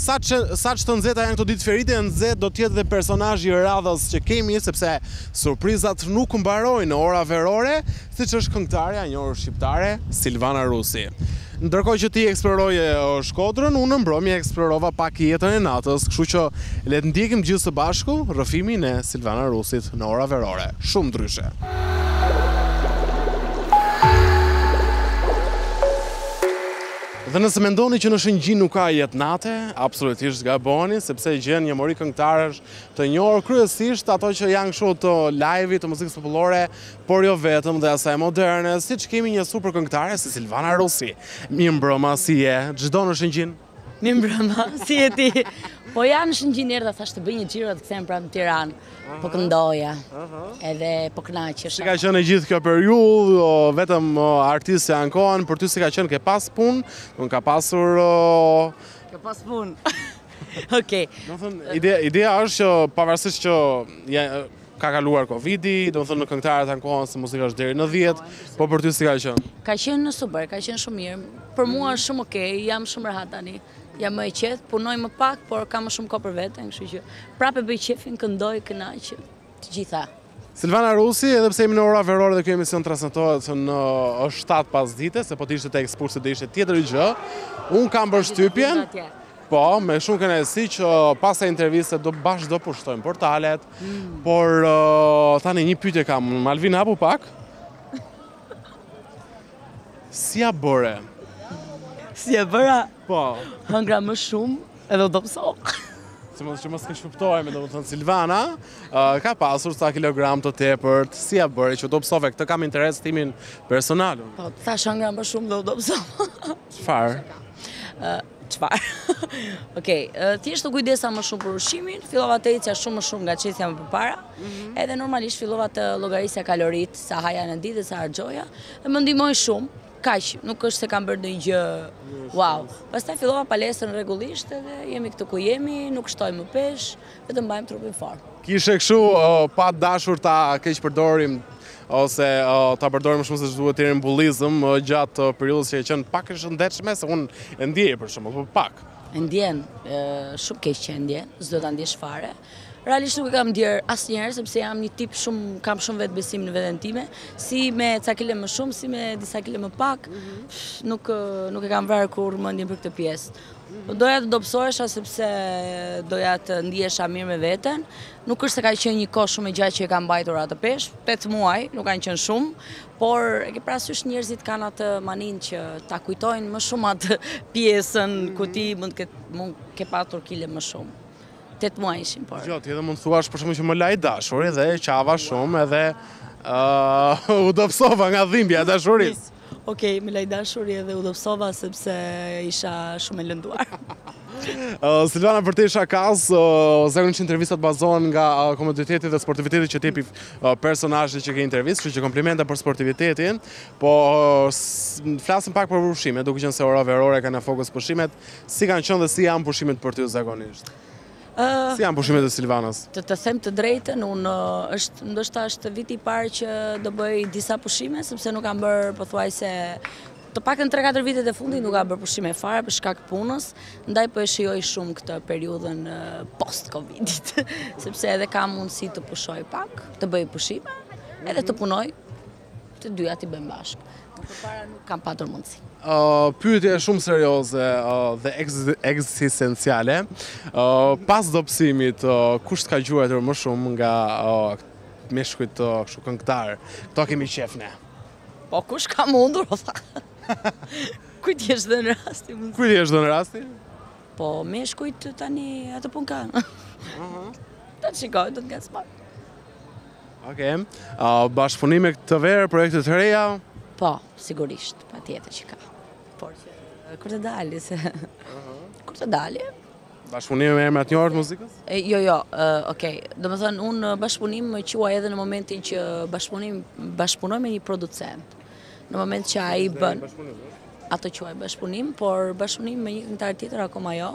sa që të nxehta janë këto ditë ferite, nxehtë do të jetë dhe personazhi i radhës që kemi, sepse surprizat nuk mbarojnë në ora verore, siç është këngëtarja e njohur shqiptare Silvana Rusi. Ndërkohë që ti eksploroje Shkodrën, unë në mbrëmje eksplorova pak jetën e natës, kështu që le të ndjekim gjithë së bashku rrëfimin e Silvana Rusit në ora verore. Shumë ndryshe. Dhe nëse mendoni që në Shëngjin nuk ka jetë nate, absolutisht gaboni, sepse gjen një mori këngëtarësh të njohur, kryesisht ato që janë kështu të live-it, të muzikës popullore, por jo vetëm dhe asaj moderne, siç kemi një super këngëtare si Silvana Rusi. Mirë mbrëma, si je? Çdo në Shëngjin? Mirë mbrëma, si je ti? Po janë në Shëngjin erdha, thash të bëj një xhiro të kthehem prapë në Tiranë. Po këndoja, edhe po kënaqesha. Si ka qenë e gjithë kjo periudhë, vetëm artistë që ankohen, për ty si ka qenë, ke pas punë, ka pasur... Ka pas punë. Okej. Do thënë, ideja është që pavarësisht që ka kaluar Covidi, do thënë në këngëtarët ankohen se muzika është deri në 10, po për ty si ka qenë? Ka qenë super, ka qenë shumë mirë. Për mua është shumë okej, jam shumë rehat tani. Jam më e qetë, punoj më pak, por kam më shumë kohë për veten, kështu që prapë bëj qefin, këndoj, kënaq, të gjitha. Silvana Rusi, edhe pse jemi në ora verore dhe kjo emision transmetohet në 7 pas dite, se po të ishte te Ekspulsi do ishte tjetër gjë, unë kam përshtypjen, po, me shumë kënaqësi që pas e interviste do pushtojmë portalet, por tani një pyetje kam, Malvina apo pak? Si ja bëre? Si e bëra? Po. Hëngra më shumë edhe do pësovë. Që mos ke shpëtojme, do të thënë Silvana, ka pasur sa kilogram të tepërt, si ja bëri që do pësove, këtë kam interes timin personal. Po, thash hëngra më shumë dhe do pësovë. Çfarë? Çfarë? Okej, thjesht u kujdesa më shumë për ushqimin, fillova të ecja shumë më shumë nga çështja më përpara, edhe normalisht fillova të llogarisja kalorit, sa haja në ditë, sa harxhoja, dhe më ndihmoi shumë. Kaq, nuk është se kam bërë ndonjë gjë wow. Pastaj fillova palestrën rregullisht edhe jemi këtu ku jemi, nuk shtoj më pesh, vetëm mbajmë trupin fort. Kishe kështu pa dashur ta keq përdorim ose ta përdorim shumë se duhet të embullizëm gjatë periudhës që e qenë pak e shëndetshme, se unë e ndjej për shembull, po pak. E ndjen, shumë keq që e ndjen, s'do ta ndjesh fare. Realisht nuk e kam ndjerë asnjëherë sepse jam një tip kam shumë vetë besim në veten time, si me ca kile më shumë, si me disa kile më pak, nuk e kam vrarë kur mendjen për këtë pjesë. Doja të dobësohesha sepse doja të ndihesha mirë me veten. Nuk është se ka qenë një kohë shumë e gjatë që e kam mbajtur atë peshë, 8 muaj, nuk kanë qenë shumë, por e ke parasysh njerëzit kanë atë maninë që ta kujtojnë më shumë atë pjesën ku ti mund ke patur kile më shumë. 8 muaj ishim, por. Ti edhe mund të thuash për shembull që më laj dashur edhe qava shumë edhe u dobësova nga dhimbja e dashurisë. Okej, me laj dashuri edhe u dobësova sepse isha shumë e lënduar. Silvana, për te shakas, zakonisht intervistat bazohen nga komoditeti dhe sportiviteti që t'jepi personazhi që ke intervist, kështu që komplimenta për sportivitetin, po flasim pak për pushimet, duke qenë se ora verore kanë në fokus pushimet, si kanë qenë dhe si janë pushimet për ty zakonisht? Si janë pushimet e Silvanës? Të them të drejtën, ndoshta është viti i parë që do bëj disa pushime, sepse nuk kam bërë pothuajse të paktën 3-4 vitet e fundit nuk kam bërë pushime fare për shkak punës, ndaj po e shijoj shumë këtë periudhën post-Covidit, sepse edhe kam mundësi të pushoj pak, të bëj pushime, edhe të punoj, të dyja t'i bëjmë bashkë. Përpara nuk kam patur mundësi. Pyetje shumë serioze dhe ekzistenciale. Pas dobësimit, kush t'ka gjuajtur më shumë nga meshkujt kështu këngëtar? Kto kemi qef ne? Po kush ka mundur, o tha. Kujt jesh dhe në rasti? Kujt jesh dhe në rasti? Po meshkujt tani atë pun kanë. Ta të shikoj, do të ngacmoj. Okej. Bashkëpunime këtë verë, projekte të reja? Po, sigurisht, patjetër që ka. Por që kur të dali, se... Kur të dali? Bashkëpunime me emrat njohur të muzikës? Jo, okej. Do më thënë, unë bashkëpunim më quaj edhe në momentin që bashkëpunoj me një producent. Në moment që ai bën... Ato quaj bashkëpunim, por bashkëpunim me një këngëtar tjetër akoma jo.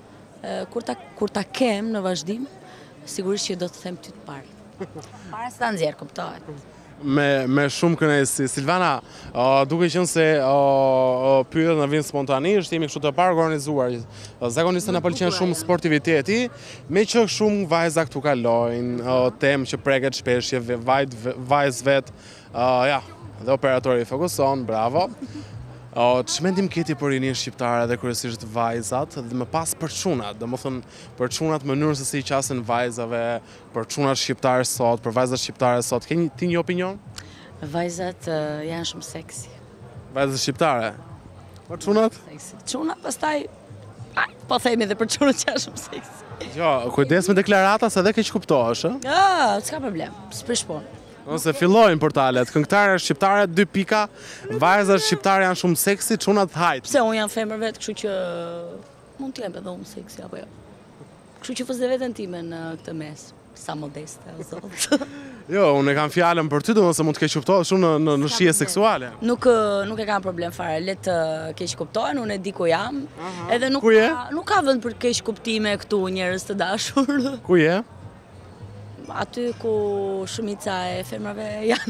Kur ta kem në vazhdim, sigurisht që do të them ty të pari. Para se ta nxjerr, kuptohet. Me shumë kënaqësi. Silvana, duke qenë se pyetjet na vinë spontanisht, jemi kështu të parë organizuar. Zakonisht na pëlqen shumë sportiviteti, me që shumë vajza këtu kalojnë, temë që preket shpesh, vajzë vet, ja, dhe operatori fokuson, bravo. Ç'mendim keti për rinin shqiptare dhe kryesisht vajzat dhe më pas për çunat, domethënë për çunat mënyrën se si qasin vajzave, për çunat shqiptare sot, për vajzat shqiptare sot, ke ti një opinion? Vajzat janë shumë seksi. Vajzat shqiptare. Për çunat? Seksi. Çunat pastaj po themi edhe për çunat që janë shumë seksi. Jo, kujdes me deklarata se edhe keq kuptohesh, ë? S'ka problem. S'prish punë. Ose fillojnë portalet, këngëtare shqiptare 2 pika, vajzat shqiptare janë shumë seksi, çunat hajt. Pse unë jam femër vetë, kështu që mund të jem edhe unë seksi apo jo. Kështu që fus dhe veten time në këtë mes, sa modeste o zot. Jo, unë e kam fjalën për ty, domosë mund të keq kuptohesh shumë në shije seksuale. Nuk e kam problem fare, le të keq kuptohen, unë e di ku jam, edhe nuk ka vend për keq kuptime këtu njerëz të dashur. Ku je? Aty ku shumica e femrave janë.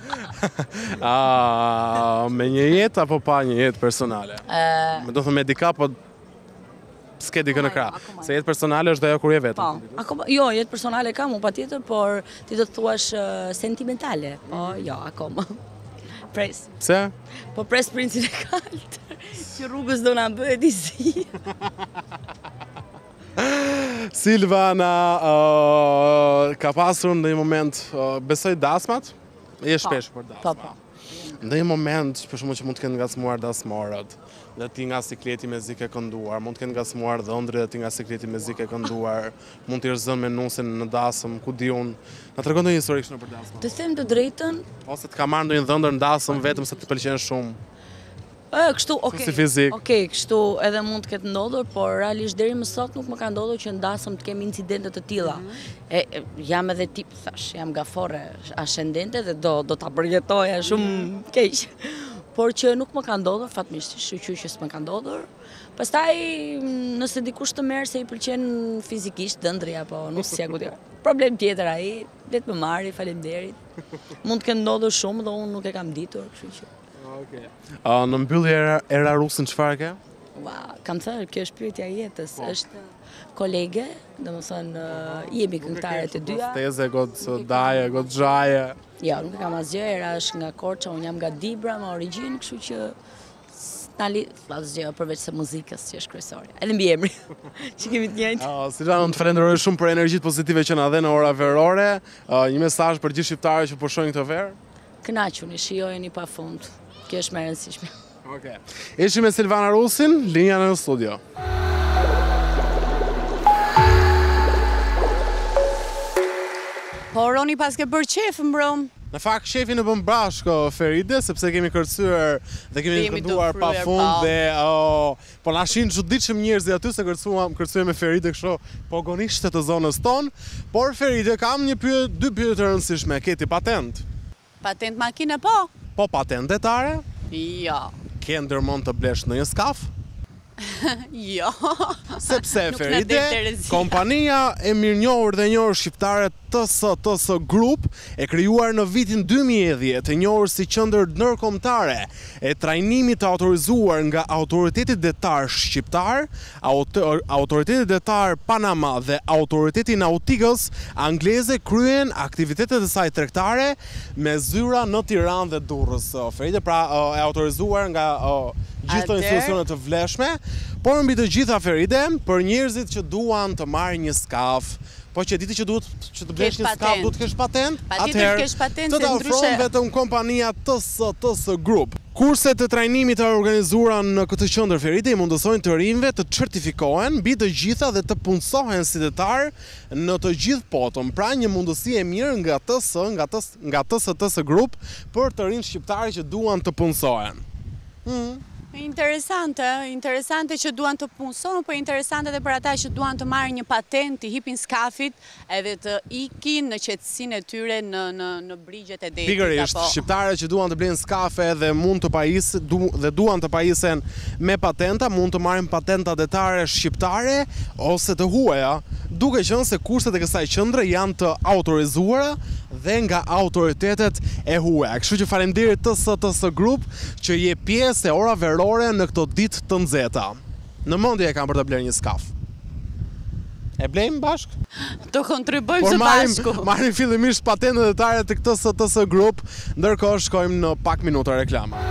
Me një jetë apo pa një jetë personale? Me do thëmë me dika, po s'ke dikë në krah. Se jetë personale është ajo kur je vetëm. Jo, jetë personale kam unë patjetër, por ti do të thuash sentimentale. Po, jo, akoma. Pres. Pse? Po pres princin e kaltër, që rrugës do na bëhet i zi. Silvana ka pasur në një moment, besoj dasmat, je shpesh për dasma. Në një moment, për shumë që mund të kenë ngacmuar dasmorët, dhe ti nga sikleti me zik e kënduar, mund të kenë ngacmuar dhëndri dhe ti nga sikleti me zik e kënduar, mund të zënë me nusin në dasëm, ku di unë. Na tregon ndonjë histori kështu për dasma? Të them të drejtën, ose të ka marrë ndonjë dhëndër në dasëm vetëm se të pëlqen shumë. Kështu, okej, kështu edhe mund të ketë ndodhur, por realisht deri më sot nuk më ka ndodhur që ndasëm të kemi incidente të tilla. Jam edhe tip, thash, jam gafore ascendente dhe do ta përjetoja shumë keq. Por që nuk më ka ndodhur fatmirësisht, kështu që s'më ka ndodhur. Pastaj nëse dikush të merr se i pëlqen fizikisht dëndri apo nuk si ku di. Problem tjetër ai, le të më marri, faleminderit. Mund të ketë ndodhur shumë dhe unë nuk e kam ditur, kështu që. Në mbyllje era rusin çfarë ke? Kam thënë, kjo është pyetja e jetës, është kolege, domethënë jemi këngëtare të dyja. Teze, daje, xhaje. Jo, nuk kam asgjë, era është nga Korça, unë jam nga Dibra, me origjinë, kështu që asgjë përveç se muzikës që është kryesorja. Edhe mbiemri, që kemi të njëjtë. Silvana, unë të falenderoj shumë për energjitë pozitive që na dhe në ora verore. Një mesazh për gjithë shqiptarët që po shohin këtë verë? Kënaquni, shijojeni pafund. Kjo është më e rëndësishme. Okej. Ishim me Silvana Rusin, linja në studio. Po, Roni, pas ke bërë qef, mbrom? Në fakt, shefi në bën bashkë Feride, sepse kemi kërcyer dhe kemi kënduar pafund dhe po na shin çuditshëm njerëzit aty se kërcyem me Feride kështu pogonisht të zonës tonë, por Feride kam dy pyetje të rëndësishme. Keti patent? Patent makine po? Po patent detare? Jo. Ke ndërmend të blesh në një skaf? Jo. Sepse Feride, kompania e mirënjohur dhe njohur shqiptare TS Group e krijuar në vitin 2010, e njohur si qendër ndërkombëtare e trajnimit të autorizuar nga Autoriteti Detar Shqiptar, Autoriteti Detar Panama dhe Autoriteti Nautikës Angleze kryen aktivitetet e saj tregtare me zyra në Tiranë dhe Durrës. Feride pra e autorizuar nga gjithë institucionet të vlefshme, por mbi të gjitha Feride, për njerëzit që duan të marrin një skaf, po që diti që duhet që të blesh një skaf, duhet të kesh patent, atëherë të ta ofron vetëm kompania TS Group. Kurset e trajnimit të organizuara në këtë qendër Feride i mundësojnë të rinjve të certifikohen mbi të gjitha dhe të punësohen si detar në të gjithë botën. Pra një mundësi e mirë nga TS Group për të rinj shqiptarë që duan të punësohen. Interesante që duan të punësohen, po interesante edhe për ata që duan të marrin një patent, të hipin skafit edhe të ikin në qetësinë e tyre në brigjet e detit. Pikërisht, shqiptarët që duan të blenë skafe dhe mund të duan të pajisen me patenta, mund të marrin patenta detare shqiptare ose të huaja, duke qenë se kushtet e kësaj qendre janë të autorizuara dhe nga autoritetet e huaja. Kështu që faleminderit TSTS Group që je pjesë e Ora Verore në këto ditë të nxehta. Në mendje e kam për të blerë një skaf. E blejmë bashk? Të kontribojmë së bashku. Marrim fillimisht patentën detare të TSTS Group, ndërkohë shkojmë në pak minuta reklama.